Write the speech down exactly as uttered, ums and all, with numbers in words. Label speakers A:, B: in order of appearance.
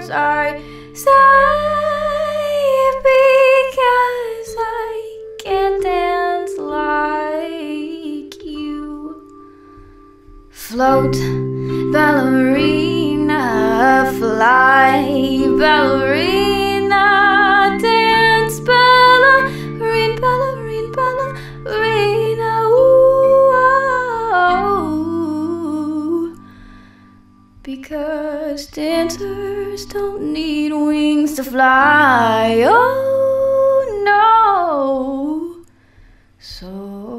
A: words I say, because I can't dance like you. Float, ballerina, fly, ballerina, dance, ballerina, ballerina, ballerina, ooh, oh. Because dancers don't need wings to fly, oh no. So